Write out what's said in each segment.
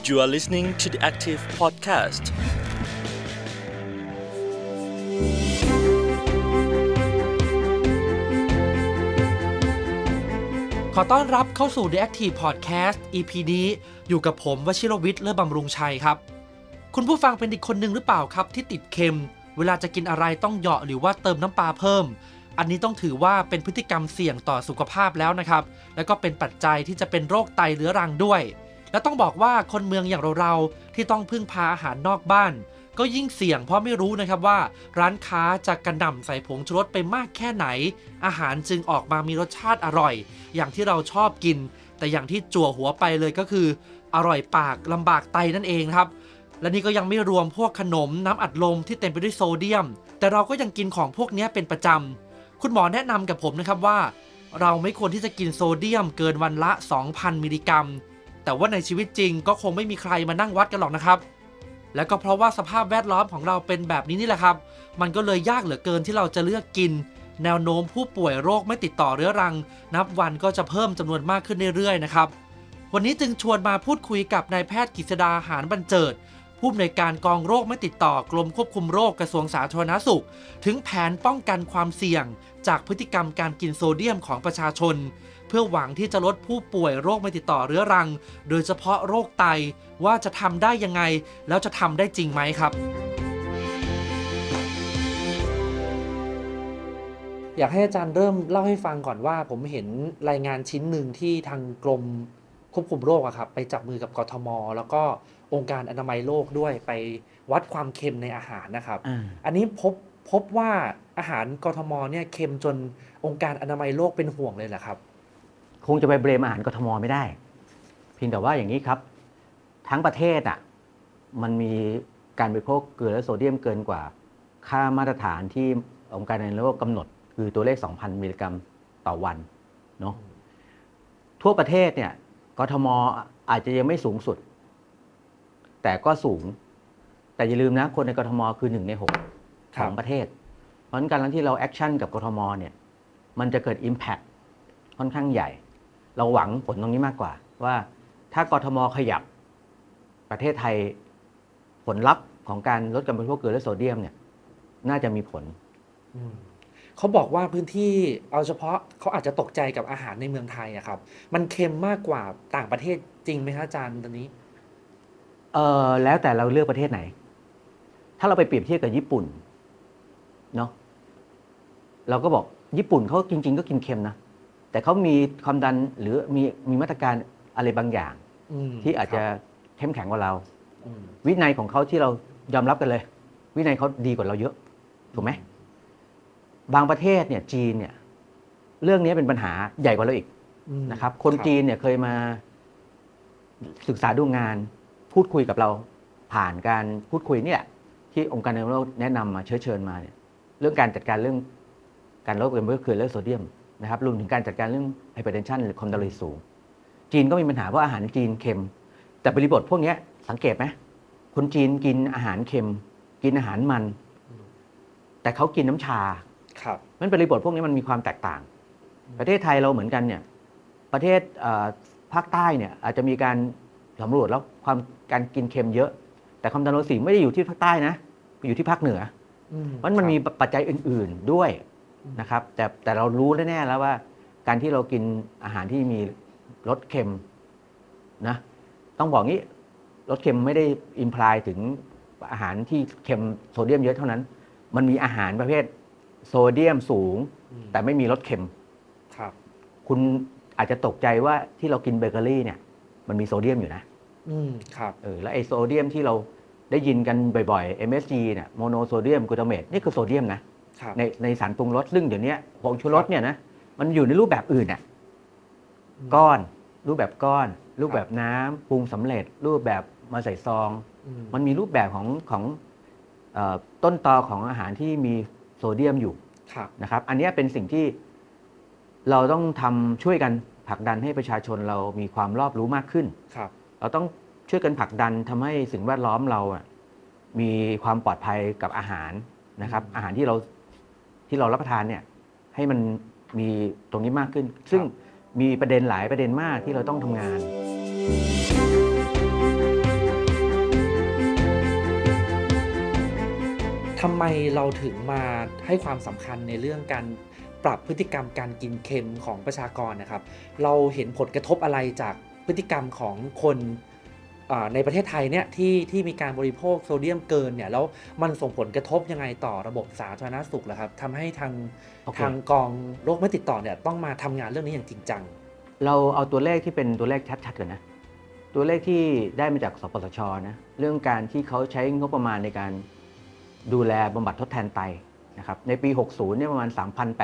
You are listening to the Active Podcast. ขอต้อนรับเข้าสู่ The Active Podcast EP นี้อยู่กับผมวชิรวิทย์ เลิศบำรุงชัยครับคุณผู้ฟังเป็นอีกคนหนึ่งหรือเปล่าครับที่ติดเค็มเวลาจะกินอะไรต้องเหยาะหรือว่าเติมน้ำปลาเพิ่มอันนี้ต้องถือว่าเป็นพฤติกรรมเสี่ยงต่อสุขภาพแล้วนะครับแล้วก็เป็นปัจจัยที่จะเป็นโรคไตเรื้อรังด้วยและต้องบอกว่าคนเมืองอย่างเราที่ต้องพึ่งพาอาหารนอกบ้านก็ยิ่งเสี่ยงเพราะไม่รู้นะครับว่าร้านค้าจะกระหน่ำใส่ผงชูรสไปมากแค่ไหนอาหารจึงออกมามีรสชาติอร่อยอย่างที่เราชอบกินแต่อย่างที่จั่วหัวไปเลยก็คืออร่อยปากลำบากไตนั่นเองครับและนี่ก็ยังไม่รวมพวกขนมน้ำอัดลมที่เต็มไปด้วยโซเดียมแต่เราก็ยังกินของพวกนี้เป็นประจำคุณหมอแนะนำกับผมนะครับว่าเราไม่ควรที่จะกินโซเดียมเกินวันละ 2,000 มิลลิกรัมแต่ว่าในชีวิตจริงก็คงไม่มีใครมานั่งวัดกันหรอกนะครับและก็เพราะว่าสภาพแวดล้อมของเราเป็นแบบนี้นี่แหละครับมันก็เลยยากเหลือเกินที่เราจะเลือกกินแนวโน้มผู้ป่วยโรคไม่ติดต่อเรื้อรังนับวันก็จะเพิ่มจำนวนมากขึ้นเรื่อยๆนะครับวันนี้จึงชวนมาพูดคุยกับนายแพทย์กฤษดา หาญบรรเจิดผู้อำนวยการกองโรคไม่ติดต่อกรมควบคุมโรคกระทรวงสาธารณสุขถึงแผนป้องกันความเสี่ยงจากพฤติกรรมการกินโซเดียมของประชาชนเพื่อหวังที่จะลดผู้ป่วยโรคไม่ติดต่อเรื้อรังโดยเฉพาะโรคไตว่าจะทำได้ยังไงแล้วจะทำได้จริงไหมครับอยากให้อาจารย์เริ่มเล่าให้ฟังก่อนว่าผมเห็นรายงานชิ้นหนึ่งที่ทางกรมควบคุมโรคอะครับไปจับมือกับกทม.แล้วก็องค์การอนามัยโลกด้วยไปวัดความเค็มในอาหารนะครับ อันนี้พบว่าอาหารกทม.เนี่ยเค็มจนองค์การอนามัยโลกเป็นห่วงเลยเหรอครับคงจะไปเบรมอาหารกทม.ไม่ได้เพียงแต่ว่าอย่างนี้ครับทั้งประเทศอ่ะมันมีการบริโภคเกลือและโซเดียมเกินกว่าค่ามาตรฐานที่องค์การอนามัยโลกกำหนดคือตัวเลข 2,000 มิลลิกรัมต่อวันเนาะทั่วประเทศเนี่ยกทม.อาจจะยังไม่สูงสุดแต่ก็สูงแต่อย่าลืมนะคนในกทม.คือ1 ใน 6ของประเทศเพราะฉะนั้นการที่เราแอคชั่นกับกทม.เนี่ยมันจะเกิด Impact ค่อนข้างใหญ่เราหวังผลตรงนี้มากกว่าว่าถ้ากทม.ขยับประเทศไทยผลลัพธ์ของการลดการบริโภคเกลือและโซเดียมเนี่ยน่าจะมีผลเขาบอกว่าพื้นที่เอาเฉพาะเขาอาจจะตกใจกับอาหารในเมืองไทยอะครับมันเค็มมากกว่าต่างประเทศจริงไหมครับอาจารย์ตอนนี้แล้วแต่เราเลือกประเทศไหนถ้าเราไปเปรียบเทียบกับญี่ปุ่นเนาะเราก็บอกญี่ปุ่นเขาจริงๆก็กินเค็มนะแต่เขามีความดันหรือมีมาตรการอะไรบางอย่างที่อาจจะเข้มแข็งกว่าเราวินัยของเขาที่เรายอมรับกันเลยวินัยเขาดีกว่าเราเยอะถูกไหมบางประเทศเนี่ยจีนเนี่ยเรื่องนี้เป็นปัญหาใหญ่กว่าเราอีกนะครับคนจีนเนี่ยเคยมาศึกษาดูงานพูดคุยกับเราผ่านการพูดคุยนี่แหละที่องค์การอนามัยโลกแนะนำมาเชิญมาเนี่ยเรื่องการจัดการเรื่องการลดการบริโภคเกลือและโซเดียมนะครับรวมถึงการจัดการเรื่องไฮเปอร์เทนชันหรือความดันโลหิตสูงจีนก็มีปัญหาเพราะอาหารจีนเค็มแต่บริบทพวกนี้สังเกตไหมคนจีนกินอาหารเค็มกินอาหารมันแต่เขากินน้ำชาครับมันบริบทพวกนี้มันมีความแตกต่างประเทศไทยเราเหมือนกันเนี่ยประเทศภาคใต้เนี่ยอาจจะมีการสำรวจแล้วการกินเค็มเยอะแต่ความดันโลหิตสูงไม่ได้อยู่ที่ภาคใต้นะอยู่ที่ภาคเหนือเพราะมันมีปัจจัยอื่นๆด้วยนะครับแต่เรารู้แน่ๆแล้วว่าการที่เรากินอาหารที่มีรสเค็มนะต้องบอกงี้รสเค็มไม่ได้อิมพลายถึงอาหารที่เค็มโซเดียมเยอะเท่านั้นมันมีอาหารประเภทโซเดียมสูงแต่ไม่มีรสเค็มครับคุณอาจจะตกใจว่าที่เรากินเบเกอรี่เนี่ยมันมีโซเดียมอยู่นะครับแล้วไอโซเดียมที่เราได้ยินกันบ่อยๆ MSG เนี่ยโมโนโซเดียมกลูตาเมตนี่คือโซเดียมนะในสารปรุงรสซึ่งเดี๋ยวนี้ผงชูรสเนี่ยนะมันอยู่ในรูปแบบอื่นน่ะก้อนรูปแบบก้อนรูปแบบน้ำปรุงสำเร็จรูปแบบมาใส่ซองมันมีรูปแบบของต้นตอของอาหารที่มีโซเดียมอยู่นะครับอันนี้เป็นสิ่งที่เราต้องช่วยกันผลักดันให้ประชาชนเรามีความรอบรู้มากขึ้นเราต้องช่วยกันผลักดันทำให้สิ่งแวดล้อมเรามีความปลอดภัยกับอาหารนะครับอาหารที่เรารับประทานเนี่ยให้มันมีตรงนี้มากขึ้นซึ่งมีประเด็นหลายประเด็นมากที่เราต้องทำงานทำไมเราถึงมาให้ความสำคัญในเรื่องการปรับพฤติกรรมการกินเค็มของประชากรนะครับเราเห็นผลกระทบอะไรจากพฤติกรรมของคนในประเทศไทยเนี่ยที่มีการบริโภคโซเดียมเกินเนี่ยแล้วมันส่งผลกระทบยังไงต่อระบบสาธารณสุขล่ะครับทำให้ทางกองโรคไม่ติดต่อเนี่ยต้องมาทำงานเรื่องนี้อย่างจริงจังเราเอาตัวเลขที่เป็นตัวเลขชัดๆก่อนนะตัวเลขที่ได้มาจากสปสชนะเรื่องการที่เขาใช้งบประมาณในการดูแลบำบัดทดแทนไตนะครับในปี 60 เนี่ยประมาณ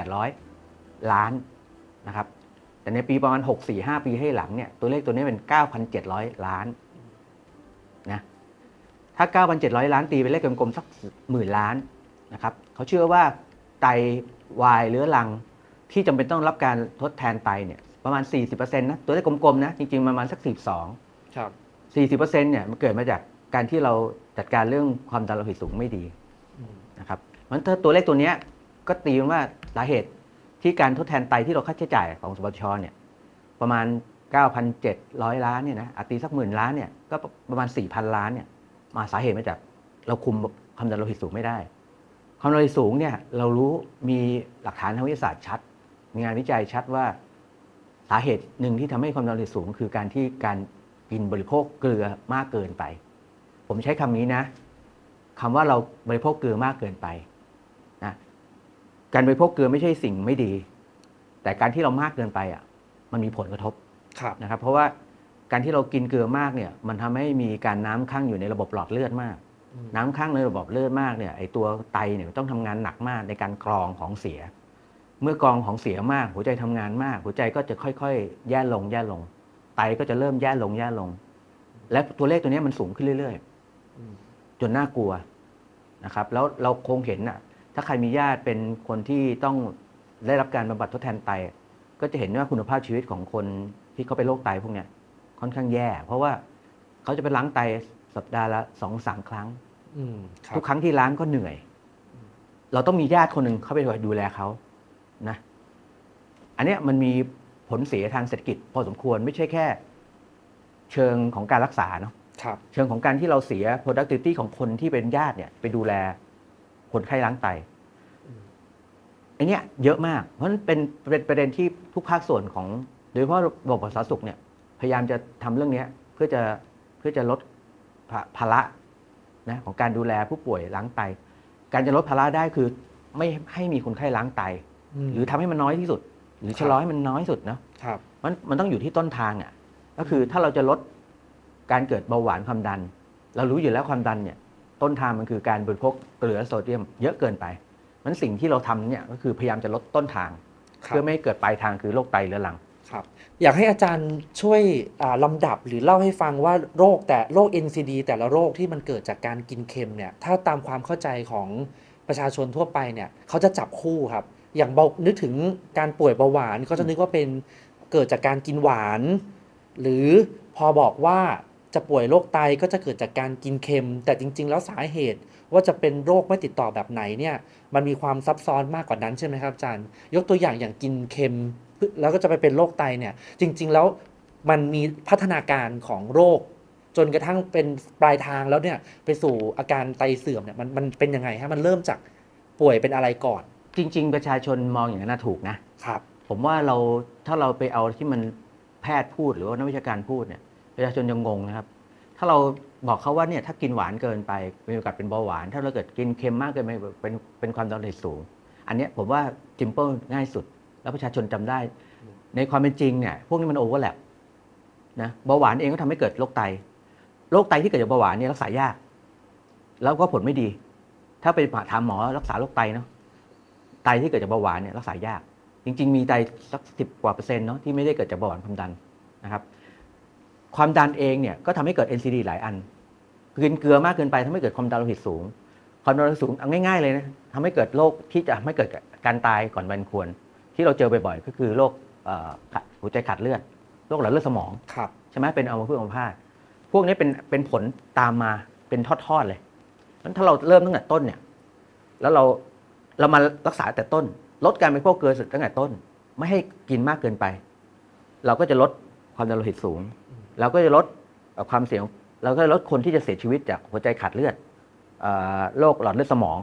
3,800 ล้านนะครับแต่ในปีประมาณ 6-4-5 ปีให้หลังเนี่ยตัวเลขตัวนี้เป็น 9,700 ล้านนะถ้า 9,700 ล้านตีเป็นเลขกลมๆสัก10,000 ล้านนะครับเขาเชื่อว่าไตวายเรื้อรังที่จำเป็นต้องรับการทดแทนไตเนี่ยประมาณ 40% นะตัวเลขกลมๆนะจริงๆประมาณสัก 42 ครับ 40% เนี่ยมันเกิดมาจากการที่เราจัดการเรื่องความดันโลหิตสูงไม่ดีนะครับมันถ้าตัวเลขตัวนี้ก็ตีว่าสาเหตุที่การทดแทนไตที่เราค่าใช้จ่ายของสปสชเนี่ยประมาณ 9,700 ล้านเนี่ยนะตีสัก10,000 ล้านเนี่ยก็ประมาณ 4,000 ล้านเนี่ยมาสาเหตุมาจากเราคุมความดันโลหิตสูงไม่ได้ความดันโลหิตสูงเนี่ยเรารู้มีหลักฐานทางวิทยาศาสตร์ชัดมีงานวิจัยชัดว่าสาเหตุหนึ่งที่ทำให้ความดันโลหิตสูงคือการกินบริโภคเกลือมากเกินไปผมใช้คำนี้นะคำว่าเราบริโภคเกลือมากเกินไปนะการบริโภคเกลือไม่ใช่สิ่งไม่ดีแต่การที่เรามากเกินไปมันมีผลกระทบนะครับเพราะว่าการที่เรากินเกลือมากเนี่ยมันทำให้มีการน้ำคั่งอยู่ในระบบหลอดเลือดมากน้ำคั่งในระบบเลือดมากเนี่ยไอตัวไตเนี่ยต้องทำงานหนักมากในการกรองของเสียเมื่อกรองของเสียมากหัวใจทำงานมากหัวใจก็จะค่อยๆแย่ลงไตก็จะเริ่มแย่ลงและตัวเลขตัวนี้มันสูงขึ้นเรื่อยๆจนน่ากลัวนะครับแล้วเราคงเห็นถ้าใครมีญาติเป็นคนที่ต้องได้รับการบำบัดทดแทนไตก็จะเห็นว่าคุณภาพชีวิตของคนที่เขาเป็นโรคไตพวกนี้ค่อนข้างแย่เพราะว่าเขาจะไปล้างไตสัปดาห์ละ 2-3 ครั้งทุกครั้งที่ล้างก็เหนื่อยเราต้องมีญาติคนหนึ่งเข้าไปดูแลเขานะอันนี้มันมีผลเสียทางเศรษฐกิจพอสมควรไม่ใช่แค่เชิงของการรักษาเนาะเชิงของการที่เราเสีย productivity ของคนที่เป็นญาติเนี่ยไปดูแลคนไข้ล้างไตอันนี้เยอะมากเพราะฉะนั้นเป็นประเด็นที่ทุกภาคส่วนของโดยเฉพาะระบบสาธารณสุขเนี่ยพยายามจะทำเรื่องนี้เพื่อจะลดภาระนะของการดูแลผู้ป่วยล้างไตการจะลดภาระได้คือไม่ให้มีคนไข้ล้างไตหรือทำให้มันน้อยที่สุดหรือชะลอให้มันน้อยสุดเนาะมันต้องอยู่ที่ต้นทางก็คือถ้าเราจะลดการเกิดเบาหวานความดันเรารู้อยู่แล้วความดันเนี่ยต้นทางมันคือการบริโภคเกลือโซเดียมเยอะเกินไปมันสิ่งที่เราทำเนี่ยก็คือพยายามจะลดต้นทางเพื่อไม่ให้เกิดปลายทางคือโรคไตเรื้อรังครับอยากให้อาจารย์ช่วยลำดับหรือเล่าให้ฟังว่าโรค NCD แต่ละโรคที่มันเกิดจากการกินเค็มเนี่ยถ้าตามความเข้าใจของประชาชนทั่วไปเนี่ยเขาจะจับคู่ครับอย่างนึกถึงการป่วยเบาหวานก็จะนึกว่าเป็นเกิดจากการกินหวานหรือพอบอกว่าจะป่วยโรคไตก็จะเกิดจากการกินเค็มแต่จริงๆแล้วสาเหตุว่าจะเป็นโรคไม่ติดต่อแบบไหนเนี่ยมันมีความซับซ้อนมากกว่านั้นใช่ไหมครับอาจารย์ยกตัวอย่างกินเค็มแล้วก็จะไปเป็นโรคไตเนี่ยจริงๆแล้วมันมีพัฒนาการของโรคจนกระทั่งเป็นปลายทางแล้วเนี่ยไปสู่อาการไตเสื่อมเนี่ยมันเป็นยังไงฮะมันเริ่มจากป่วยเป็นอะไรก่อนจริงๆประชาชนมองอย่างนั้นถูกนะครับผมว่าถ้าเราไปเอาที่มันแพทย์พูดหรือว่านักวิชาการพูดเนี่ยประชาชนจะงงนะครับถ้าเราบอกเขาว่าเนี่ยถ้ากินหวานเกินไปมีโอกาสเป็นเบาหวานถ้าเราเกิดกินเค็มมากเกินไปเป็นความดันโลหิตสูงอันนี้ผมว่าซิมเปิลง่ายสุดแล้วประชาชนจำได้ในความเป็นจริงเนี่ยพวกนี้มันโอเวอร์แลปนะเบาหวานเองก็ทำให้เกิดโรคไตที่เกิดจากเบาหวานเนี่ยรักษายากแล้วก็ผลไม่ดีถ้าไปถามหมอรักษาโรคไตเนาะไตที่เกิดจากเบาหวานเนี่ยรักษายากจริงๆมีไตสัก10 กว่า%เนาะที่ไม่ได้เกิดจากเบาหวานความดันนะครับความดันเองเนี่ยก็ทำให้เกิด NCD หลายอันกินเกลือมากเกินไปทำให้เกิดความดันโลหิตสูงความดันโลหิตสูงเอาง่ายๆเลยนะทำให้เกิดโรคที่จะไม่เกิดการตายก่อนวัยควรที่เราเจอบ่อยๆก็คือโรคหัวใจขาดเลือดโรคหลอดเลือดสมองใช่ไหมเป็นอัมพฤกษ์อัมพาตพวกนี้เป็นผลตามมาเป็นทอดๆเลยงั้นถ้าเราเริ่มตั้งแต่ต้นเนี่ยแล้วเรามารักษาแต่ต้นลดการบริโภคเกลือตั้งแต่ต้นไม่ให้กินมากเกินไปเราก็จะลดความดันโลหิตสูงเราก็จะลดความเสี่ยงเราก็จะลดคนที่จะเสียชีวิตจากหัวใจขาดเลือดโรคหลอดเลือดสมอง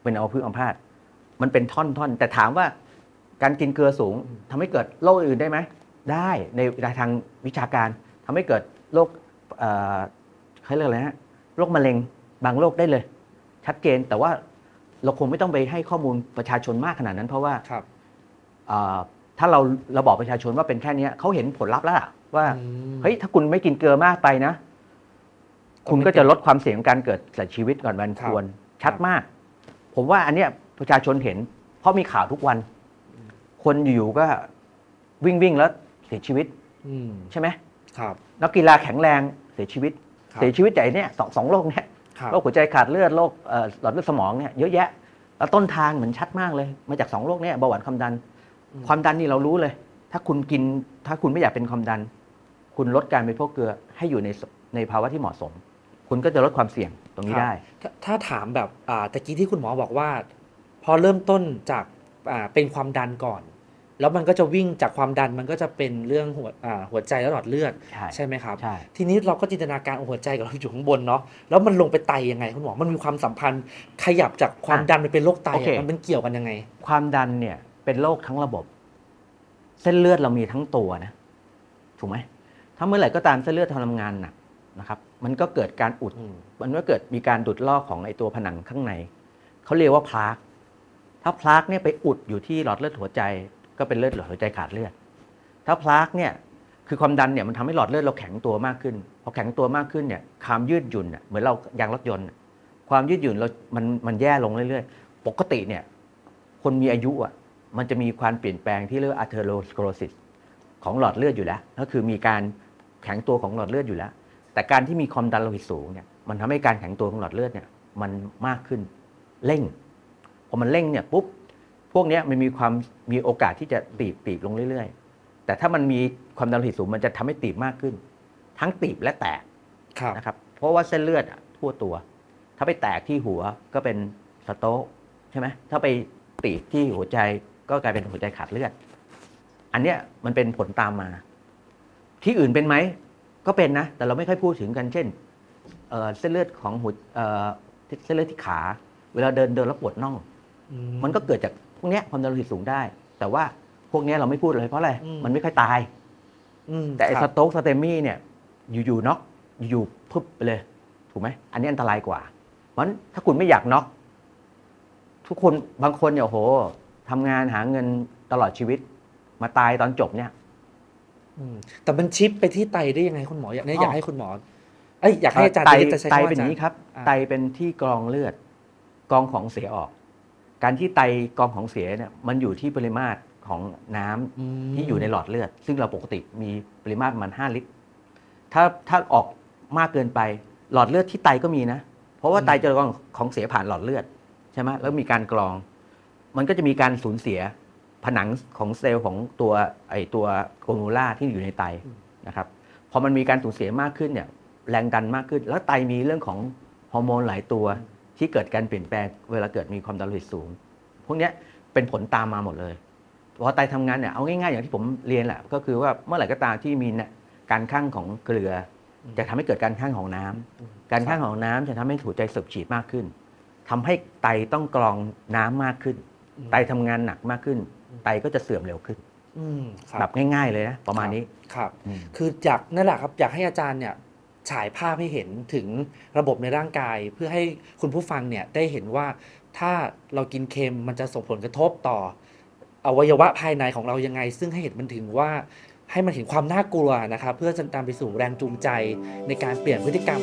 เป็นอัมพฤกษ์อัมพาตมันเป็นท่อนๆแต่ถามว่าการกินเกลือสูงทำให้เกิดโรคอื่นได้ไหมได้ในทางวิชาการทำให้เกิดโรคเขาเรียกอะไรฮะโรคมะเร็งบางโรคได้เลยชัดเจนแต่ว่าเราคงไม่ต้องไปให้ข้อมูลประชาชนมากขนาดนั้นเพราะว่าถ้าเราบอกประชาชนว่าเป็นแค่นี้เขาเห็นผลลัพธ์แล้วล่ะว่าเฮ้ยถ้าคุณไม่กินเกลือมากไปนะคุณก็จะลดความเสี่ยงของการเกิดเสียชีวิตก่อนวันควรชัดมากผมว่าอันเนี้ยประชาชนเห็นเพราะมีข่าวทุกวันคนอยู่ก็วิ่งแล้วเสียชีวิตใช่ไหมนักกีฬาแข็งแรงเสียชีวิตแต่เนี่ยสองโรคเนี่ยโรคหัวใจขาดเลือดโรคหลอดเลือดสมองเนี่ยเยอะแยะแล้วต้นทางเหมือนชัดมากเลยมาจาก2โรคเนี่ยเบาหวานความดันนี่เรารู้เลยถ้าคุณไม่อยากเป็นความดันคุณลดการบริโภคเกลือให้อยู่ในภาวะที่เหมาะสมคุณก็จะลดความเสี่ยงตรงนี้ได้ถ้าถามแบบตะกี้ที่คุณหมอบอกว่าพอเริ่มต้นจากเป็นความดันก่อนแล้วมันก็จะวิ่งจากความดันมันก็จะเป็นเรื่องหัวใจและหลอดเลือดใช่ไหมครับทีนี้เราก็จินตนาการหัวใจกับเราอยู่ข้างบนเนาะแล้วมันลงไปไตยังไงคุณหมอมันมีความสัมพันธ์ขยับจากความดันไปเป็นโรคไตมันเป็นเกี่ยวกันยังไงความดันเนี่ยเป็นโรคทั้งระบบเส้นเลือดเรามีทั้งตัวนะถูกไหมถ้าเมื่อไหร่ก็ตามเส้นเลือดทำงานหนักนะครับมันก็เกิดการอุดมันก็เกิดมีการดูดลอกของไอตัวผนังข้างในเขาเรียกว่าพลาร์กถ้าพลาร์กเนี่ยไปอุดอยู่ที่หลอดเลือดหัวใจก็เป็นเลือดหัวใจขาดเลือดถ้าพลาร์กเนี่ยคือความดันเนี่ยมันทำให้หลอดเลือดเราแข็งตัวมากขึ้นพอแข็งตัวมากขึ้นเนี่ยความยืดหยุ่นเหมือนเรายางรถยนต์ความยืดหยุ่นเรามันแย่ลงเรื่อยๆปกติเนี่ยคนมีอายุมันจะมีความเปลี่ยนแปลงที่เรียกว่า atherosclerosis ของหลอดเลือดอยู่แล้วก็คือมีการแข็งตัวของหลอดเลือดอยู่แล้วแต่การที่มีความดันโลหิตสูงเนี่ยมันทำให้การแข็งตัวของหลอดเลือดเนี่ยมันมากขึ้นเร่งพอมันเร่งเนี่ยปุ๊บพวกนี้มันมีโอกาสที่จะตีบลงเรื่อยๆแต่ถ้ามันมีความดันโลหิตสูงมันจะทำให้ตีบมากขึ้นทั้งตีบและแตกนะครับเพราะว่าเส้นเลือดทั่วตัวถ้าไปแตกที่หัวก็เป็นสโตรกใช่ไหมถ้าไปตีบที่หัวใจก็กลายเป็นหัวใจขาดเลือดอันเนี้ยมันเป็นผลตามมาที่อื่นเป็นไหมก็เป็นนะแต่เราไม่ค่อยพูดถึงกันเช่นเส้นเลือดของเส้นเลือดที่ขาเวลาเดินแล้วปวดน่องมันก็เกิดจากพวกนี้ความดันโลหิตสูงได้แต่ว่าพวกนี้เราไม่พูดเลยเพราะอะไรมันไม่ค่อยตายแต่ไอ้สโตรกสเตมี่เนี่ยอยู่น็อกอยู่พึบไปเลยถูกไหมอันนี้อันตรายกว่าเพราะฉะนั้นถ้าคุณไม่อยากน็อกทุกคนบางคนเนี่ยโอ้โหทำงานหาเงินตลอดชีวิตมาตายตอนจบเนี่ยแต่มันชิปไปที่ไตได้ยังไงคุณหมออยากให้คุณหมออยากให้อาจารย์ไตเป็นอย่างนี้ครับไตเป็นที่กรองเลือดกรองของเสียออกการที่ไตกรองของเสียเนี่ยมันอยู่ที่ปริมาตรของน้ำที่อยู่ในหลอดเลือดซึ่งเราปกติมีปริมาตรประมาณ5 ลิตรถ้าออกมากเกินไปหลอดเลือดที่ไตก็มีนะเพราะว่าไตจะกรองของเสียผ่านหลอดเลือดใช่ไหมแล้วมีการกรองมันก็จะมีการสูญเสียผนังของเซลล์ของตัวโกนูล่าที่อยู่ในไตนะครับพอมันมีการสูญเสียมากขึ้นเนี่ยแรงดันมากขึ้นแล้วไตมีเรื่องของฮอร์โมนหลายตัวที่เกิดการเปลี่ยนแปลงเวลาเกิดมีความดันโลหิตสูงพวกนี้เป็นผลตามมาหมดเลยพอไตทำงานเนี่ยเอาง่ายๆอย่างที่ผมเรียนแหละก็คือว่าเมื่อไหร่ก็ตามที่มีการคั่งของเกลือจะทำให้เกิดการคั่งของน้ำการคั่งของน้ำจะทำให้หัวใจสูบฉีดมากขึ้นทำให้ไตต้องกรองน้ำมากขึ้นไตทำงานหนักมากขึ้นไตก็จะเสื่อมเร็วขึ้นแบบง่ายๆเลยนะประมาณนี้ครับคือจากนั่นแหละครับอยากให้อาจารย์เนี่ยฉายภาพให้เห็นถึงระบบในร่างกายเพื่อให้คุณผู้ฟังเนี่ยได้เห็นว่าถ้าเรากินเค็มมันจะส่งผลกระทบต่ออวัยวะภายในของเรายังไงซึ่งให้เห็นมันถึงว่าให้มันเห็นความน่ากลัวนะครับเพื่อจะตามไปสู่แรงจูงใจในการเปลี่ยนพฤติกรรม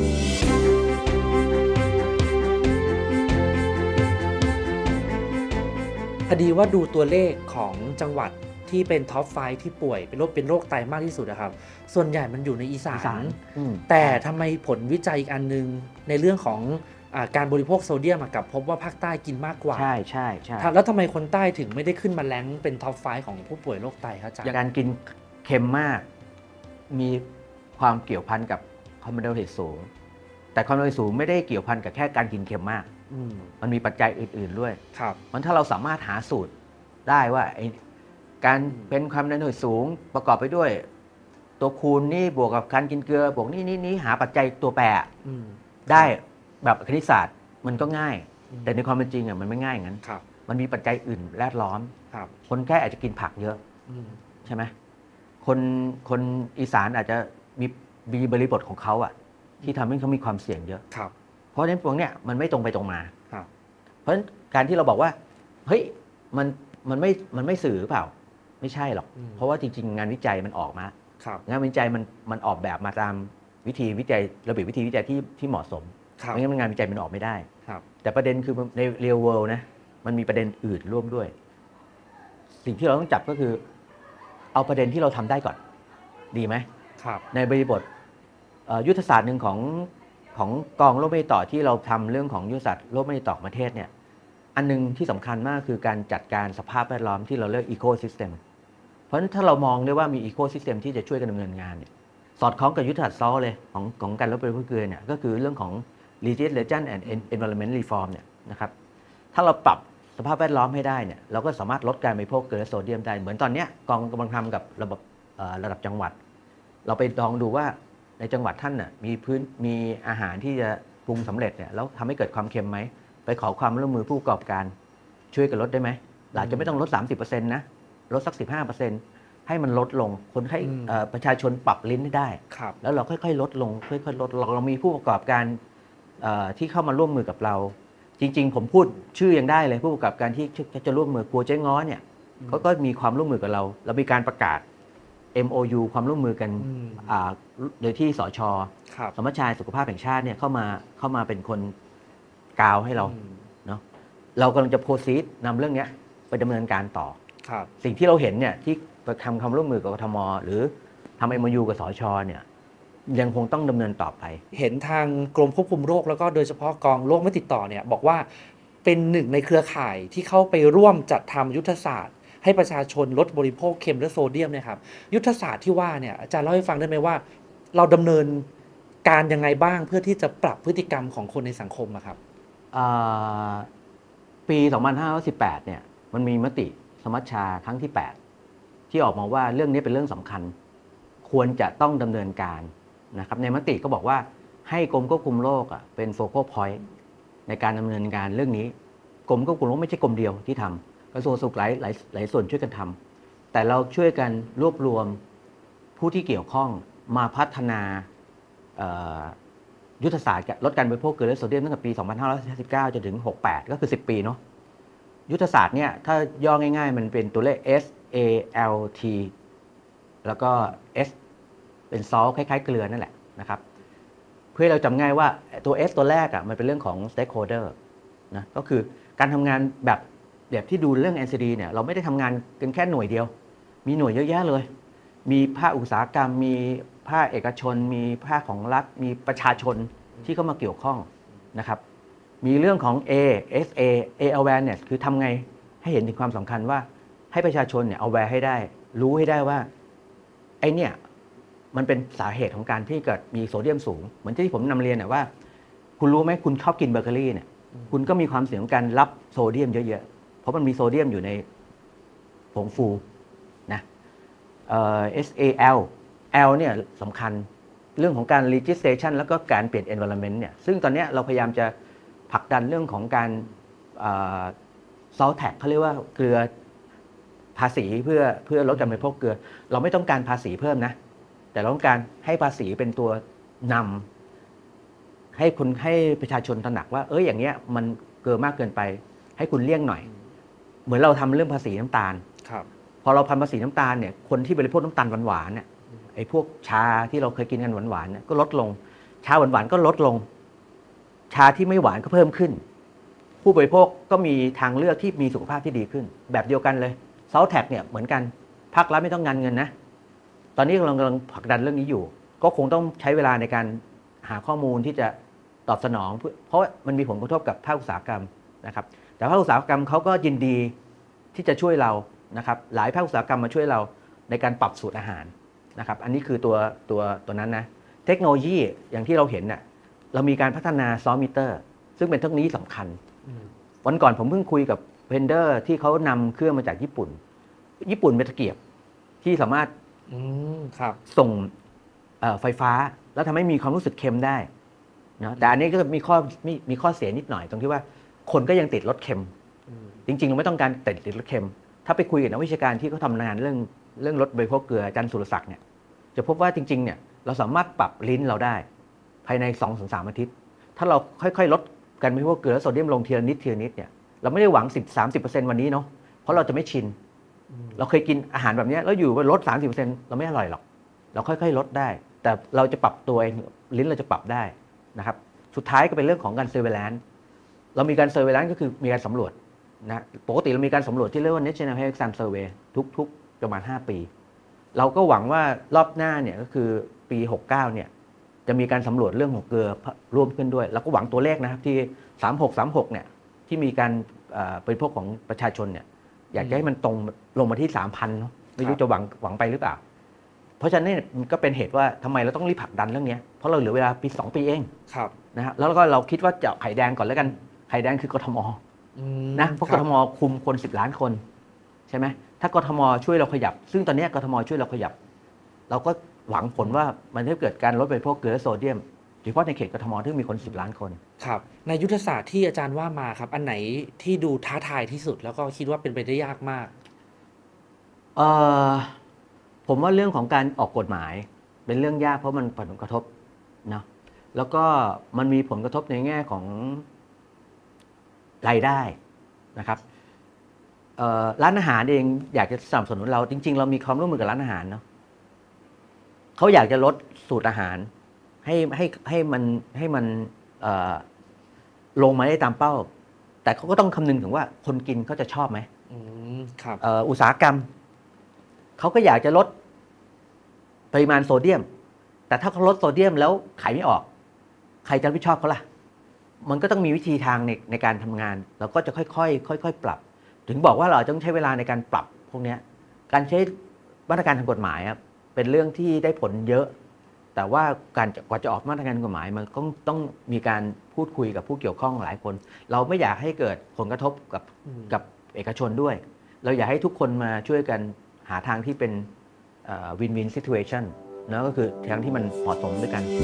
พอดีว่าดูตัวเลขของจังหวัดที่เป็นท็อป5ที่ป่วยเป็นโรคไตมากที่สุดนะครับส่วนใหญ่มันอยู่ในอีสานแต่ทำไมผลวิจัยอีกอันนึงในเรื่องของการบริโภคโซเดียมกับพบว่าภาคใต้กินมากกว่าใช่แล้วทำไมคนใต้ถึงไม่ได้ขึ้นมาแรงเป็นท็อป5ของผู้ป่วยโรคไตครับอาจารย์การกินเค็มมากมีความเกี่ยวพันกับความดันโลหิตสูงแต่ความดันโลหิตสูงไม่ได้เกี่ยวพันกับแค่การกินเค็มมากมันมีปัจจัยอื่นๆด้วยมันถ้าเราสามารถหาสูตรได้ว่าการเป็นความดันโลหิตสูงประกอบไปด้วยตัวคูณนี่บวกกับการกินเกลือบวกนี่หาปัจจัยตัวแปรได้แบบคณิตศาสตร์มันก็ง่ายแต่ในความเป็นจริงมันไม่ง่ายอย่างนั้นมันมีปัจจัยอื่นแวดล้อมคนแค่อาจจะกินผักเยอะใช่ไหมคนอีสานอาจจะมีบริบทของเขาที่ทำให้เขามีความเสี่ยงเยอะเพราะฉะนั้นพวกเนี้ยมันไม่ตรงไปตรงมาเพราะฉะนั้นการที่เราบอกว่าเฮ้ยมันไม่สื่อหรือเปล่าไม่ใช่หรอกเพราะว่าจริงๆงานวิจัยมันออกมางานวิจัยมันออกแบบมาตามวิธีวิจัยระเบียบวิธีวิจัยที่เหมาะสมไม่งั้นงานวิจัยมันออกไม่ได้แต่ประเด็นคือใน real world นะมันมีประเด็นอื่นร่วมด้วยสิ่งที่เราต้องจับก็คือเอาประเด็นที่เราทำได้ก่อนดีไหมในบริบทยุทธศาสตร์หนึ่งของกองโลกไม่ติดต่อที่เราทำเรื่องของยุทธศาสตร์โลกไม่ติดต่อประเทศเนี่ยอันนึงที่สำคัญมากคือการจัดการสภาพแวดล้อมที่เราเรียก ecosystem เพราะฉะนั้นถ้าเรามองได้ว่ามี ecosystem ที่จะช่วยกันดำเนินงานเนี่ยสอดคล้องกับยุทธศาสตร์ซ้อเลยของการลดปริมาณเกลือเนี่ยก็คือเรื่องของ legislation and environment reform เนี่ยนะครับถ้าเราปรับสภาพแวดล้อมให้ได้เนี่ยเราก็สามารถลดการบริโภคเกลือและโซเดียมได้เหมือนตอนนี้กองกำลังทำกับระดับจังหวัดเราไปลองดูว่าในจังหวัดท่านน่ะมีอาหารที่จะปรุงสำเร็จเนี่ยแล้วทำให้เกิดความเค็มไหมไปขอความร่วมมือผู้ประกอบการช่วยกันลดได้ไหมอาจจะไม่ต้องลด 30% นะลดสัก 15%ให้มันลดลงคนให้ประชาชนปรับลิ้นได้แล้วเราค่อยๆลดลงค่อยๆลดเรามีผู้ประกอบการที่เข้ามาร่วมมือกับเราจริงๆผมพูดชื่อยังได้เลยผู้ประกอบการที่จะร่วมมือครัวเจ๊ง้อเนี่ยเขาก็มีความร่วมมือกับเรามีการประกาศ MOU ความร่วมมือกันโดยที่สช.สมัชชาสุขภาพแห่งชาติเนี่ยเข้ามาเป็นคนกาวให้เราเนาะเรากำลังจะโพสต์นำเรื่องนี้ไปดำเนินการต่อสิ่งที่เราเห็นเนี่ยที่ทำความร่วมมือกับกทม.หรือทำ MOU กับสช.เนี่ยยังคงต้องดำเนินต่อไปเห็นทางกรมควบคุมโรคแล้วก็โดยเฉพาะกองโรคไม่ติดต่อเนี่ยบอกว่าเป็นหนึ่งในเครือข่ายที่เข้าไปร่วมจัดทำยุทธศาสตร์ให้ประชาชนลดบริโภคเค็มและโซเดียมเนี่ยครับยุทธศาสตร์ที่ว่าเนี่ยอาจารย์เล่าให้ฟังได้ไหมว่าเราดำเนินการยังไงบ้างเพื่อที่จะปรับพฤติกรรมของคนในสังคมครับปี 2518 เนี่ยมันมีมติสมัชชาครั้งที่ 8 ที่ออกมาว่าเรื่องนี้เป็นเรื่องสำคัญควรจะต้องดำเนินการนะครับในมติก็บอกว่าให้กรมควบคุมโรคเป็นโฟกัสพอยต์ในการดำเนินการเรื่องนี้กรมควบคุมโรคไม่ใช่กรมเดียวที่ทำกระทรวงสาธารณสุขหลายส่วนช่วยกันทำแต่เราช่วยกันรวบรวมผู้ที่เกี่ยวข้องมาพัฒนายุทธศาสตร์ลดการบริโภคเกลือและโซเดียมตั้งแต่ปี 2559 จนถึง 68 ก็คือ 10 ปีเนาะยุทธศาสตร์เนี่ยถ้าย่อง่ายๆมันเป็นตัวเลข SALT แล้วก็ S เป็นซอลคล้ายๆเกลือนั่นแหละนะครับเพื่อเราจำง่ายว่าตัว S ตัวแรกมันเป็นเรื่องของ stakeholder นะก็คือการทำงานแบบที่ดูเรื่อง NCD เนี่ยเราไม่ได้ทำงานกันแค่หน่วยเดียวมีหน่วยเยอะแยะเลยมีภาคอุตสาหกรรมมีภาคเอกชนมีภาคของรัฐมีประชาชนที่เข้ามาเกี่ยวข้องนะครับมีเรื่องของ A awareness คือทำไงให้เห็นถึงความสำคัญว่าให้ประชาชนเนี่ย aware ให้ได้รู้ให้ได้ว่าไอ้เนี่ยมันเป็นสาเหตุของการที่เกิดมีโซเดียมสูงเหมือนที่ผมนำเรียนว่าคุณรู้ไหมคุณชอบกินเบเกอรี่เนี่ยคุณก็มีความเสี่ยงของการรับโซเดียมเยอะๆเพราะมันมีโซเดียมอยู่ในผงฟูนะSAL L เนี่ยสำคัญเรื่องของการ legislation แล้วก็การเปลี่ยน environment เนี่ยซึ่งตอนนี้เราพยายามจะผลักดันเรื่องของการsalt tax เขาเรียกว่าเกลือภาษีเพื่อลดการบริโภคเกลือเราไม่ต้องการภาษีเพิ่มนะแต่เราต้องการให้ภาษีเป็นตัวนำให้ประชาชนตระหนักว่าอย่างเงี้ยมันเกินมากเกินไปให้คุณเลี่ยงหน่อยเหมือนเราทำเรื่องภาษีน้ำตาลพอเราทำภาษีน้ำตาลเนี่ยคนที่บริโภคน้ำตาลหวานๆเนี่ยไอ้พวกชาที่เราเคยกินกันหวานๆเนี่ยก็ลดลงชาหวานๆก็ลดลงชาที่ไม่หวานก็เพิ่มขึ้นผู้บริโภคก็มีทางเลือกที่มีสุขภาพที่ดีขึ้นแบบเดียวกันเลยซอลแท็กเนี่ยเหมือนกันภาครัฐไม่ต้องเงินนะตอนนี้กำลังผลักดันเรื่องนี้อยู่ก็คงต้องใช้เวลาในการหาข้อมูลที่จะตอบสนองเพราะมันมีผลกระทบกับภาคอุตสาหกรรมนะครับแต่ภาคอุตสาหกรรมเขาก็ยินดีที่จะช่วยเรานะครับหลายภาคอุตสาหกรรมมาช่วยเราในการปรับสูตรอาหารนะครับอันนี้คือตัวนั้นนะเทคโนโลยีอย่างที่เราเห็นน่ะเรามีการพัฒนาซอฟต์มิเตอร์ซึ่งเป็นเทคโนโลยีสำคัญวันก่อนผมเพิ่งคุยกับเวนเดอร์ที่เขานำเครื่องมาจากญี่ปุ่นเป็นตะเกียบที่สามารถส่งไฟฟ้าแล้วทำให้มีความรู้สึกเค็มได้นะแต่อันนี้ก็มีข้อเสียนิดหน่อยตรงที่ว่าคนก็ยังติดรสเค็มจริงๆเราไม่ต้องการติดรสเค็มถ้าไปคุยกับนักวิชาการที่เขาทำงานเรื่องลดบริโภคเกลืออาจารย์สุรศักดิ์เนี่ยจะพบว่าจริงๆเนี่ยเราสามารถปรับลิ้นเราได้ภายใน 2-3 อาทิตย์ถ้าเราค่อยๆลดการบริโภคเกลือและโซเดียมลงทีละนิดเนี่ยเราไม่ได้หวัง 30% วันนี้เนาะเพราะเราจะไม่ชินเราเคยกินอาหารแบบนี้แล้วอยู่ลด 30% เราไม่อร่อยหรอกเราค่อยๆลดได้แต่เราจะปรับตัวเองลิ้นเราจะปรับได้นะครับสุดท้ายก็เป็นเรื่องของการ surveillance เรามีการ surveillance ก็คือมีการสำรวจนะปกติเรามีการสำรวจที่เรียกว่า National Health Exam Survey ทุกประมาณ5 ปีเราก็หวังว่ารอบหน้าเนี่ยก็คือปี69เนี่ยจะมีการสำรวจเรื่องของเกลือร่วมขึ้นด้วยแล้วก็หวังตัวเลขนะครับที่36เนี่ยที่มีการบริโภคของประชาชนเนี่ยอยากจะให้มันตรงลงมาที่ 3,000 เนาะไม่รู้จะหวังไปหรือเปล่าเพราะฉะนั้นนี่มันก็เป็นเหตุว่าทำไมเราต้องรีบผลักดันเรื่องนี้เพราะเราเหลือเวลาปี2 ปีเองนะฮะแล้วก็เราคิดว่าจะไข่แดงก่อนแล้วกันไข่แดงคือกทมนะเพราะกทมคุมคน10 ล้านคนใช่ไหมถ้ากทมช่วยเราขยับซึ่งตอนนี้กทมช่วยเราขยับเราก็หวังผลว่ามันจะเกิดการลดบริโภคเกลือและโซเดียมโดยเฉพาะในเขตกทมที่มีคน10 ล้านคนครับในยุทธศาสตร์ที่อาจารย์ว่ามาครับอันไหนที่ดูท้าทายที่สุดแล้วก็คิดว่าเป็นไปได้ยากมากผมว่าเรื่องของการออกกฎหมายเป็นเรื่องยากเพราะมันผลกระทบนะแล้วก็มันมีผลกระทบในแง่ของรายได้นะครับร้านอาหารเองอยากจะสนับสนุนเราจริงๆเรามีความร่วมมือกับร้านอาหารเนาะเขาอยากจะลดสูตรอาหารให้มันลงมาได้ตามเป้าแต่เขาก็ต้องคำนึงถึงว่าคนกินเขาจะชอบไหมครับอุตสาหกรรมเขาก็อยากจะลดปริมาณโซเดียมแต่ถ้าเขาลดโซเดียมแล้วขายไม่ออกใครจะรับผิดชอบเขาล่ะมันก็ต้องมีวิธีทางในการทำงานเราก็จะค่อยๆปรับถึงบอกว่าเราต้องใช้เวลาในการปรับพวกนี้การใช้มาตรการทางกฎหมายเป็นเรื่องที่ได้ผลเยอะแต่ว่ากว่าจะออกมาตรการกฎหมายมันต้องมีการพูดคุยกับผู้เกี่ยวข้องหลายคนเราไม่อยากให้เกิดผลกระทบกับเอกชนด้วยเราอยากให้ทุกคนมาช่วยกันหาทางที่เป็นwin-win situation นะก็คือทางที่มันเหมาะสมด้วยกัน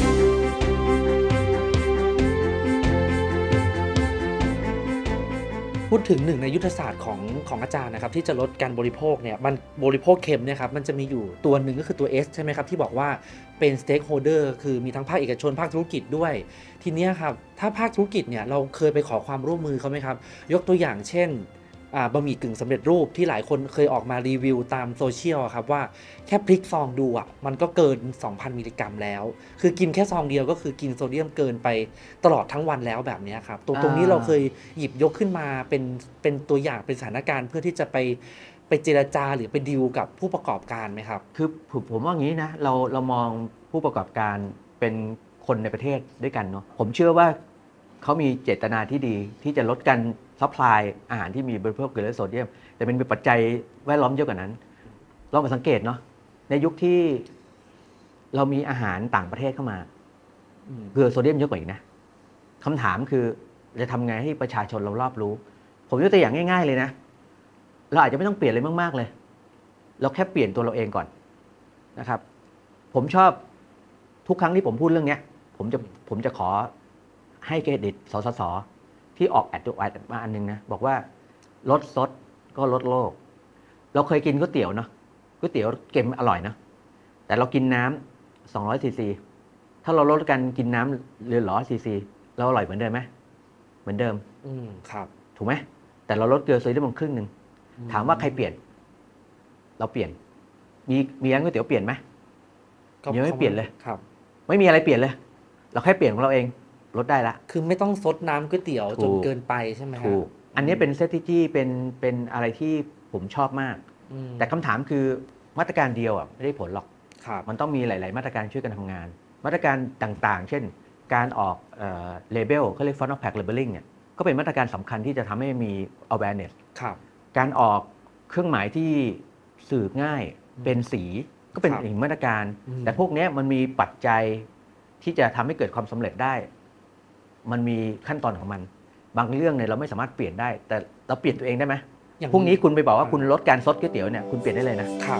พูดถึงหนึ่งในยุทธศาสตร์ของอาจารย์นะครับที่จะลดการบริโภคเนี่ยมันบริโภคเค็มเนี่ยครับมันจะมีอยู่ตัวหนึ่งก็คือตัว S ใช่ไหมครับที่บอกว่าเป็น stakeholder คือมีทั้งภาคเอกชนภาคธุรกิจด้วยทีนี้ครับถ้าภาคธุรกิจเนี่ยเราเคยไปขอความร่วมมือเขาไหมครับยกตัวอย่างเช่นบะหมี่กึ่งสำเร็จรูปที่หลายคนเคยออกมารีวิวตามโซเชียลครับว่าแค่พลิกซองดูมันก็เกิน 2,000 มิลลิกรัมแล้วคือกินแค่ซองเดียวก็คือกินโซเดียมเกินไปตลอดทั้งวันแล้วแบบนี้ครับตรงนี้เราเคยหยิบยกขึ้นมาเป็นตัวอย่างเป็นสถานการณ์เพื่อที่จะไปเจรจาหรือไปดีลกับผู้ประกอบการไหมครับคือผมว่างี้นะเรามองผู้ประกอบการเป็นคนในประเทศด้วยกันเนาะผมเชื่อว่าเขามีเจตนาที่ดีที่จะลดการซัพพลายอาหารที่มีบริโภคเกลือและโซเดียมแต่เป็นปัจจัยแวดล้อมเยอะกว่านั้นลองมาสังเกตเนาะในยุคที่เรามีอาหารต่างประเทศเข้ามาเกลือโซเดียมเยอะกว่าอีกนะคำถามคือจะทำไงให้ประชาชนเรารอบรู้ผมยกตัวอย่างง่ายๆเลยนะเราอาจจะไม่ต้องเปลี่ยนอะไรมากๆเลยเราแค่เปลี่ยนตัวเราเองก่อนนะครับผมชอบทุกครั้งที่ผมพูดเรื่องนี้ผมจะขอให้เครดิตสสสที่ออกแอดมาอันนึงนะบอกว่าลดซดก็ลดโลกเราเคยกินก๋วยเตี๋ยวเนาะก๋วยเตี๋ยวเค็มอร่อยนะแต่เรากินน้ำ200 ซีซีถ้าเราลดกันกินน้ำเหลือ100 ซีซีเราอร่อยเหมือนเดิมไหมเหมือนเดิมครับถูกไหมแต่เราลดเกลือโซเดียมลงครึ่งนึงถามว่าใครเปลี่ยนเราเปลี่ยนมีร้านก๋วยเตี๋ยวเปลี่ยนไหมยังไม่เปลี่ยนเลยครับไม่มีอะไรเปลี่ยนเลยเราแค่เปลี่ยนของเราเองลดได้ละคือไม่ต้องซดน้ำก๋วยเตี๋ยวจนเกินไปใช่ไหมครับอันนี้เป็น strategy เป็นอะไรที่ผมชอบมากแต่คำถามคือมาตรการเดียวไม่ได้ผลหรอกมันต้องมีหลายๆมาตรการช่วยกันทำงานมาตรการต่างๆเช่นการออกเลเบลเขาเรียก front of pack labeling เนี่ยก็เป็นมาตรการสำคัญที่จะทำให้มี awareness การออกเครื่องหมายที่สืบง่ายเป็นสีก็เป็นอีกมาตรการแต่พวกนี้มันมีปัจจัยที่จะทำให้เกิดความสำเร็จได้มันมีขั้นตอนของมันบางเรื่องเนี่ยเราไม่สามารถเปลี่ยนได้แต่เราเปลี่ยนตัวเองได้ไหมพรุ่งนี้คุณไปบอกว่าคุณลดการซดก๋วยเตี๋ยวเนี่ยคุณเปลี่ยนได้เลยนะครับ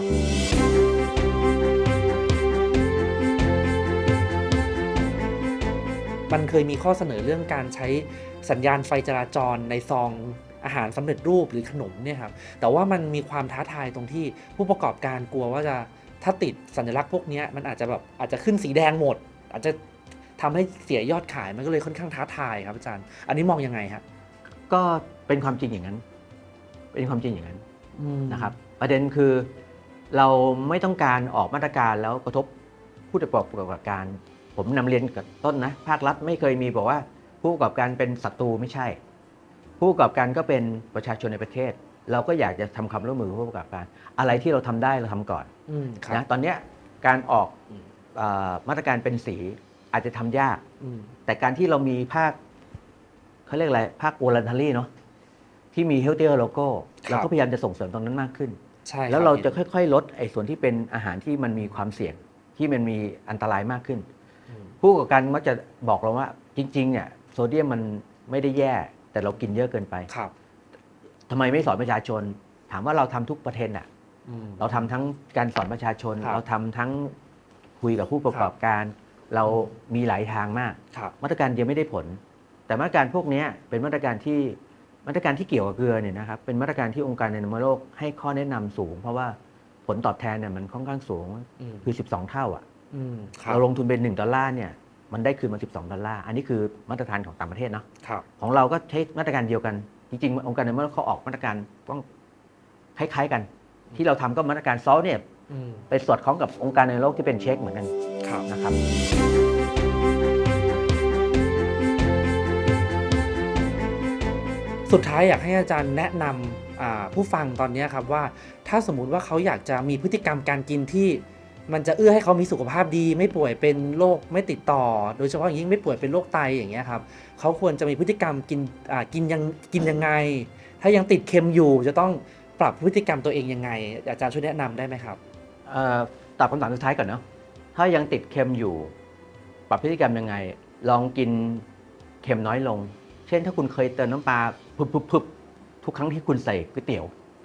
มันเคยมีข้อเสนอเรื่องการใช้สัญญาณไฟจราจรในซองอาหารสำเร็จรูปหรือขนมเนี่ยครับแต่ว่ามันมีความท้าทายตรงที่ผู้ประกอบการกลัวว่าจะถ้าติดสัญลักษณ์พวกนี้มันอาจจะขึ้นสีแดงหมดอาจจะทำให้เสียยอดขายมันก็เลยค่อนข้างท้าทายครับอาจารย์อันนี้มองยังไงครับก็เป็นความจริงอย่างนั้นนะครับประเด็นคือเราไม่ต้องการออกมาตรการแล้วกระทบผู้ประกอบการผมนำเรียนกับต้นนะภาครัฐไม่เคยมีบอกว่าผู้ประกอบการเป็นศัตรูไม่ใช่ผู้ประกอบการก็เป็นประชาชนในประเทศเราก็อยากจะทำความร่วมมือผู้ประกอบการอะไรที่เราทำได้เราทำก่อนนะตอนนี้การออกมาตรการเป็นสีอาจจะทำยากแต่การที่เรามีภาคเขาเรียกอะไรภาค voluntary เนาะที่มี healthier logo เราก็พยายามจะส่งเสริมตรงนั้นมากขึ้นแล้วเราจะค่อยๆลดไอ้ส่วนที่เป็นอาหารที่มันมีความเสี่ยงที่มันมีอันตรายมากขึ้นผู้ประกอบการมักจะบอกเราว่าจริงๆเนี่ยโซเดียมมันไม่ได้แย่แต่เรากินเยอะเกินไปทำไมไม่สอนประชาชนถามว่าเราทำทุกประเทศน่ะเราทำทั้งการสอนประชาชนเราทำทั้งคุยกับผู้ประกอบการเรามีหลายทางมากมาตรการเดียวไม่ได้ผลแต่มาตรการพวกนี้เป็นมาตรการที่เกี่ยวกับเกลือเนี่ยนะครับเป็นมาตรการที่องค์การอนามัยโลกให้ข้อแนะนำสูงเพราะว่าผลตอบแทนเนี่ยมันค่อนข้างสูงคือ12 เท่าอ่ะเราลงทุนเป็น$1เนี่ยมันได้คืนมา$12อันนี้คือมาตรฐานของต่างประเทศเนาะของเราก็ใช้มาตรการเดียวกันจริงๆองค์การอนามัยโลกเขาออกมาตรการต้องคล้ายๆกันที่เราทำก็มาตรการซอลเนี่ยไปสอดคล้องกับองค์การอนามัยโลกที่เป็นเช็คเหมือนกันนะครับสุดท้ายอยากให้อาจารย์แนะนำผู้ฟังตอนนี้ครับว่าถ้าสมมุติว่าเขาอยากจะมีพฤติกรรมการกินที่มันจะเอื้อให้เขามีสุขภาพดีไม่ป่วยเป็นโรคไม่ติดต่อโดยเฉพาะอย่างยิ่งไม่ป่วยเป็นโรคไตอย่างเงี้ยครับเขาควรจะมีพฤติกรรมกินยังไงถ้ายังติดเค็มอยู่จะต้องปรับพฤติกรรมตัวเองยังไงอาจารย์ช่วยแนะนำได้ไหมครับตอบคำถามสุดท้ายก่อนเนาะถ้ายังติดเค็มอยู่ปรับพฤติกรรมยังไงลองกินเค็มน้อยลงเช่นถ้าคุณเคยเติมน้ำปลาพึบทุกครั้งที่คุณใส่ก๋วยเตี๋ยว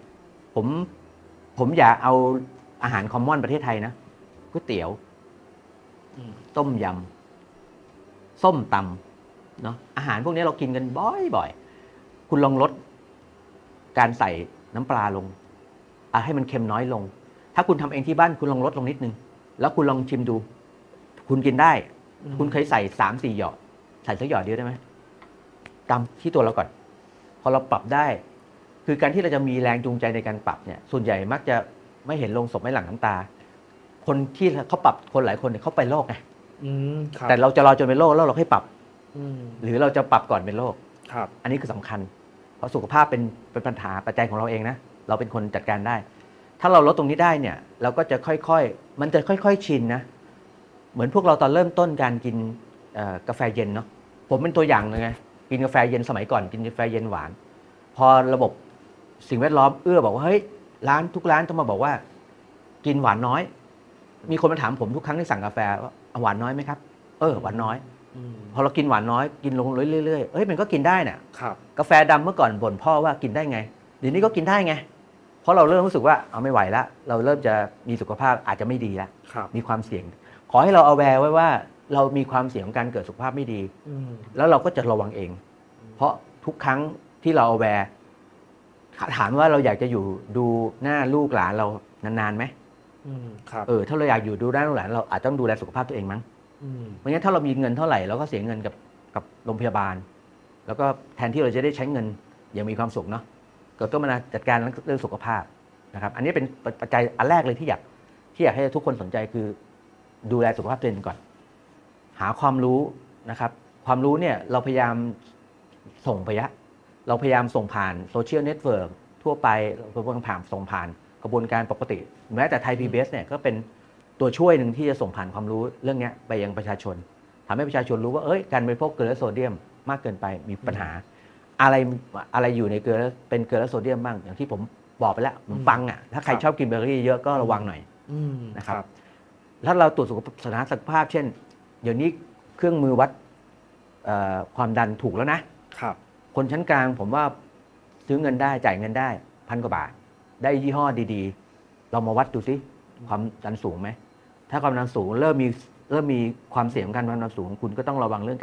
ผมอย่าเอาอาหารคอมมอนประเทศไทยนะก๋วยเตี๋ยวต้มยำส้มตำเนาะอาหารพวกนี้เรากินกันบ่อยๆคุณลองลดการใส่น้ำปลาลงให้มันเค็มน้อยลงถ้าคุณทำเองที่บ้านคุณลองลดลงนิดนึงแล้วคุณลองชิมดูคุณกินได้คุณเคยใส่3-4 หยอดใส่สักหยอดเดียวได้ไหมตามที่ตัวเราก่อนพอเราปรับได้คือการที่เราจะมีแรงจูงใจในการปรับเนี่ยส่วนใหญ่มักจะไม่เห็นลงศพไม่หลั่งน้ำตาคนที่เขาปรับคนหลายคนเนี่ยเขาไปโรคไงแต่เราจะรอจนเป็นโรคแล้วเราให้ปรับหรือเราจะปรับก่อนเป็นโรคอันนี้คือสำคัญเพราะสุขภาพเป็นปัญหาปัจจัยของเราเองนะเราเป็นคนจัดการได้ถ้าเราลดตรงนี้ได้เนี่ยเราก็จะค่อยๆมันจะค่อยๆชินนะเหมือนพวกเราตอนเริ่มต้นการกินกาแฟเย็นเนาะผมเป็นตัวอย่างเลยไงกินกาแฟเย็นสมัยก่อนกินกาแฟเย็นหวานพอระบบสิ่งแวดล้อมบอกว่าเฮ้ยทุกร้านต้องมาบอกว่ากินหวานน้อยมีคนมาถามผมทุกครั้งที่สั่งกาแฟว่าหวานน้อยไหมครับหวานน้อยพอเรากินหวานน้อยกินลงเรื่อยๆมันก็กินได้น่ะกาแฟดำเมื่อก่อนบ่นพ่อว่ากินได้ไงเดี๋ยวนี้ก็กินได้ไงเพราะเราเริ่มรู้สึกว่าเอาไม่ไหวแล้วเราเริ่มจะมีสุขภาพอาจจะไม่ดีแล้วมีความเสี่ยงขอให้เราเอาแวร์ไว้ว่าเรามีความเสี่ยงของการเกิดสุขภาพไม่ดีแล้วเราก็จะระวังเองเพราะทุกครั้งที่เราเอาแวร์ถามว่าเราอยากจะอยู่ดูหน้าลูกหลานเรานานๆไหมถ้าเราอยากอยู่ดูหน้าลูกหลานเราอาจต้องดูแลสุขภาพตัวเองมั้งเพราะงั้นถ้าเรามีเงินเท่าไหร่เราก็เสียเงินกับโรงพยาบาลแล้วก็แทนที่เราจะได้ใช้เงินอย่างมีความสุขเนาะก็ต้องมาจัดการเรื่องสุขภาพนะครับอันนี้เป็นปัจจัยอันแรกเลยที่อยากให้ทุกคนสนใจคือดูแลสุขภาพตัวเองก่อนหาความรู้นะครับความรู้เนี่ยเราพยายามส่งไปเราพยายามส่งผ่านโซเชียลเน็ตเวิร์กทั่วไปเราพยายามส่งผ่านกระบวนการปกติแม้แต่ไทย PBS เนี่ยก็เป็นตัวช่วยหนึ่งที่จะส่งผ่านความรู้เรื่องนี้ไปยังประชาชนทำให้ประชาชนรู้ว่าการบริโภคเกลือและโซเดียมมากเกินไปมีปัญหาอะไรอยู่ในเกลือเป็นเกลือและโซเดียมบ้างอย่างที่ผมบอกไปแล้วผมฟังถ้าใครชอบกินเบเกอรี่เยอะก็ระวังหน่อยนะครับถ้าเราตรวจสถานสุขภาพเช่นเดี๋ยวนี้เครื่องมือวัดความดันถูกแล้วนะคนชั้นกลางผมว่าซื้อเงินได้จ่ายเงินได้1,000 กว่าบาทได้ยี่ห้อดีๆเรามาวัดดูซิความดันสูงไหมถ้าความดันสูงเริ่มมีความเสี่ยงของการความดันสูงคุณก็ต้องระวังเรื่องการ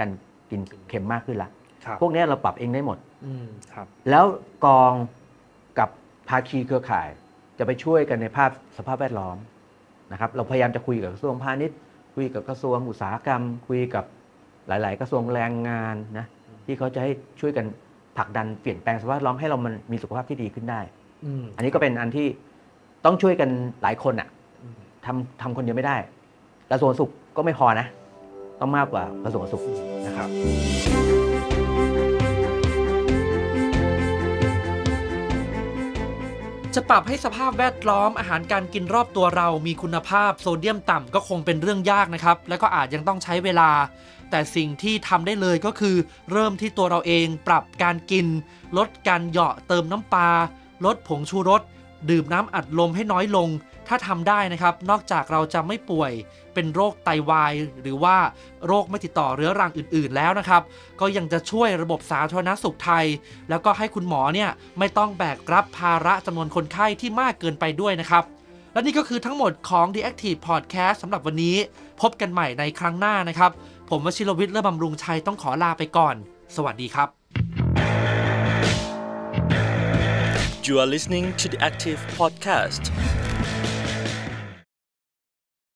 กินเค็มมากขึ้นละครับพวกนี้เราปรับเองได้หมดครับแล้วกองกับภาคีเครือข่ายจะไปช่วยกันในสภาพแวดล้อมนะครับเราพยายามจะคุยกับกระทรวงพาณิชย์คุยกับกระทรวงอุตสาหกรรม คุยกับหลาย ๆ กระทรวงแรงงานนะที่เขาจะให้ช่วยกันผลักดันเปลี่ยนแปลงสภาพแวดล้อมให้เรามันมีสุขภาพที่ดีขึ้นได้อันนี้ก็เป็นอันที่ต้องช่วยกันหลายคนอ่ะทำคนเดียวไม่ได้กระทรวงสุขก็ไม่พอนะต้องมากกว่ากระทรวงสุขนะครับจะปรับให้สภาพแวดล้อมอาหารการกินรอบตัวเรามีคุณภาพโซเดียมต่ำก็คงเป็นเรื่องยากนะครับและก็อาจยังต้องใช้เวลาแต่สิ่งที่ทำได้เลยก็คือเริ่มที่ตัวเราเองปรับการกินลดการเหยาะเติมน้ำปลาลดผงชูรสดื่มน้ำอัดลมให้น้อยลงถ้าทำได้นะครับนอกจากเราจะไม่ป่วยเป็นโรคไตวายหรือว่าโรคไม่ติดต่อเรื้อรังอื่นๆแล้วนะครับก็ยังจะช่วยระบบสาธารณสุขไทยแล้วก็ให้คุณหมอเนี่ยไม่ต้องแบกรับภาระจำนวนคนไข้ที่มากเกินไปด้วยนะครับและนี่ก็คือทั้งหมดของ The Active Podcast สำหรับวันนี้พบกันใหม่ในครั้งหน้านะครับผมวชิรวิทย์ เลิศบำรุงชัยต้องขอลาไปก่อนสวัสดีครับ You are listening to the Active Podcast